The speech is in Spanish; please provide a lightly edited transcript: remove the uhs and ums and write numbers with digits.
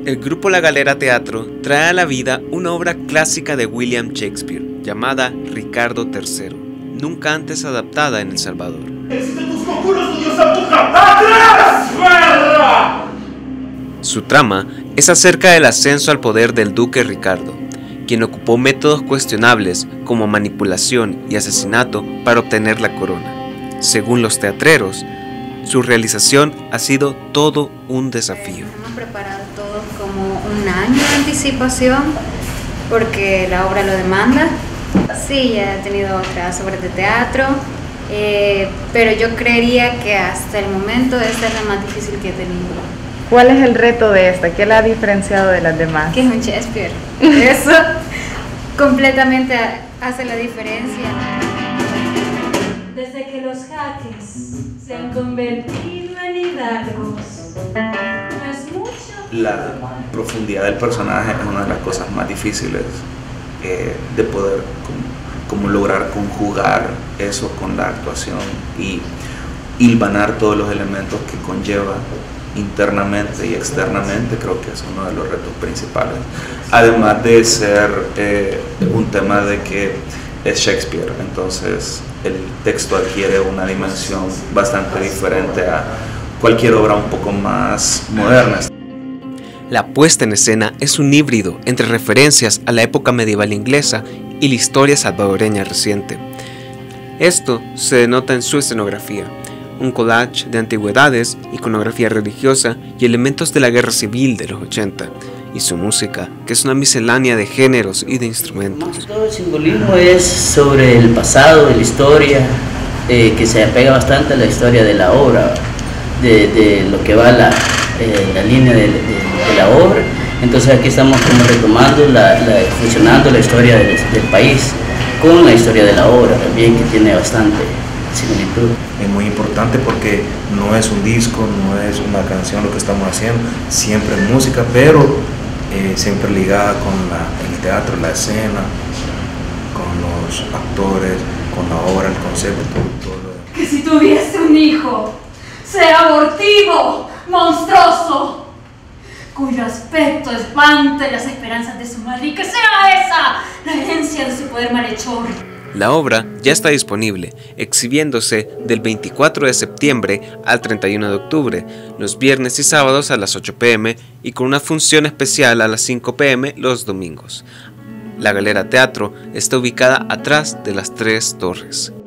El grupo La Galera Teatro trae a la vida una obra clásica de William Shakespeare, llamada Ricardo III, nunca antes adaptada en El Salvador. Su trama es acerca del ascenso al poder del duque Ricardo, quien ocupó métodos cuestionables como manipulación y asesinato para obtener la corona. Según los teatreros, su realización ha sido todo un desafío. Hemos preparado todo como un año de anticipación porque la obra lo demanda. Sí, ya he tenido otras obras de teatro, pero yo creería que hasta el momento esta es la más difícil que he tenido. ¿Cuál es el reto de esta? ¿Qué la ha diferenciado de las demás? Que es un Shakespeare. Eso completamente hace la diferencia. Desde que los jaques se han convertido en hidalgos, no es mucho. La profundidad del personaje es una de las cosas más difíciles de poder como lograr conjugar eso con la actuación y hilvanar todos los elementos que conlleva internamente y externamente. Creo que es uno de los retos principales, además de ser un tema de que es Shakespeare, entonces el texto adquiere una dimensión bastante diferente a cualquier obra un poco más moderna. La puesta en escena es un híbrido entre referencias a la época medieval inglesa y la historia salvadoreña reciente. Esto se denota en su escenografía, un collage de antigüedades, iconografía religiosa y elementos de la guerra civil de los 80, y su música, que es una miscelánea de géneros y de instrumentos. Todo el simbolismo es sobre el pasado, de la historia, que se apega bastante a la historia de la obra, de lo que va la línea de la obra. Entonces aquí estamos como retomando, fusionando la historia del país con la historia de la obra también, que tiene bastante similitud. Es muy importante porque no es un disco, no es una canción lo que estamos haciendo, siempre es música, pero siempre ligada con el teatro, la escena, con los actores, con la obra, el concepto, todo. Que si tuviese un hijo, sea abortivo, monstruoso, cuyo aspecto espante las esperanzas de su madre, y que sea esa la herencia de su poder malhechor. La obra ya está disponible, exhibiéndose del 24 de septiembre al 31 de octubre, los viernes y sábados a las 8 p.m. y con una función especial a las 5 p.m. los domingos. La Galera Teatro está ubicada atrás de las 3 torres.